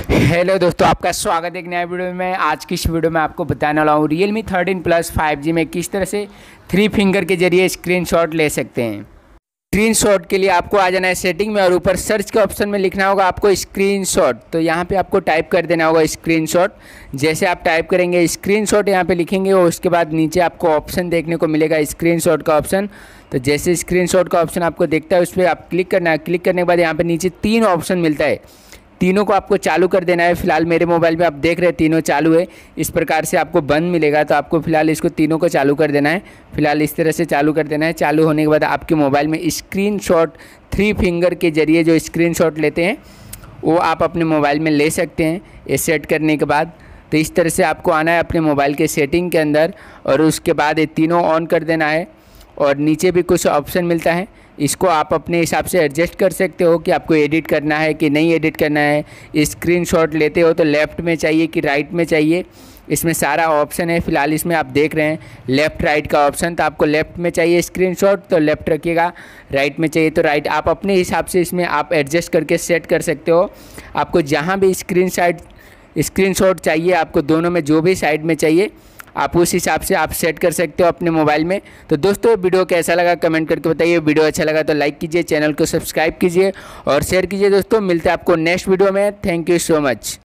Hello दोस्तों, आपका स्वागत है एक नया वीडियो में। आज की इस वीडियो में आपको बताने वाला हूँ Realme 13 Plus 5G में किस तरह से 3 फिंगर के जरिए स्क्रीनशॉट ले सकते हैं। स्क्रीनशॉट के लिए आपको आ जाना है सेटिंग में और ऊपर सर्च के ऑप्शन में लिखना होगा आपको स्क्रीनशॉट। तो यहाँ पे आपको टाइप कर देना होगा स्क्रीनशॉट। जैसे आप टाइप करेंगे स्क्रीनशॉट यहाँ पे लिखेंगे और उसके बाद नीचे आपको ऑप्शन देखने को मिलेगा स्क्रीनशॉट का ऑप्शन। तो जैसे स्क्रीनशॉट का ऑप्शन आपको दिखता है उस पर आप क्लिक करना है। क्लिक करने के बाद यहाँ पे नीचे 3 ऑप्शन मिलता है, तीनों को आपको चालू कर देना है। फिलहाल मेरे मोबाइल में आप देख रहे हैं तीनों चालू है। इस प्रकार से आपको बंद मिलेगा तो आपको फिलहाल इसको तीनों को चालू कर देना है। फिलहाल इस तरह से चालू कर देना है। चालू होने के बाद आपके मोबाइल में स्क्रीनशॉट 3 फिंगर के जरिए जो स्क्रीनशॉट लेते हैं वो आप अपने मोबाइल में ले सकते हैं। ये सेट करने के बाद तो इस तरह से आपको आना है अपने मोबाइल के सेटिंग के अंदर और उसके बाद ये तीनों ऑन कर देना है। और नीचे भी कुछ ऑप्शन मिलता है, इसको आप अपने हिसाब से एडजस्ट कर सकते हो कि आपको एडिट करना है कि नहीं एडिट करना है। स्क्रीनशॉट लेते हो तो लेफ़्ट में चाहिए कि राइट में चाहिए, इसमें सारा ऑप्शन है। फिलहाल इसमें आप देख रहे हैं लेफ़्ट राइट का ऑप्शन, तो आपको लेफ़्ट में चाहिए स्क्रीनशॉट तो लेफ़्ट रखिएगा, राइट में चाहिए तो राइट। आप अपने हिसाब से इसमें आप एडजस्ट करके सेट कर सकते हो। आपको जहाँ भी स्क्रीनशॉट चाहिए, आपको दोनों में जो भी साइड में चाहिए आप उस हिसाब से आप सेट कर सकते हो अपने मोबाइल में। तो दोस्तों वीडियो कैसा लगा कमेंट करके बताइए। वीडियो अच्छा लगा तो लाइक कीजिए, चैनल को सब्सक्राइब कीजिए और शेयर कीजिए। दोस्तों मिलते हैं आपको नेक्स्ट वीडियो में। Thank you so much.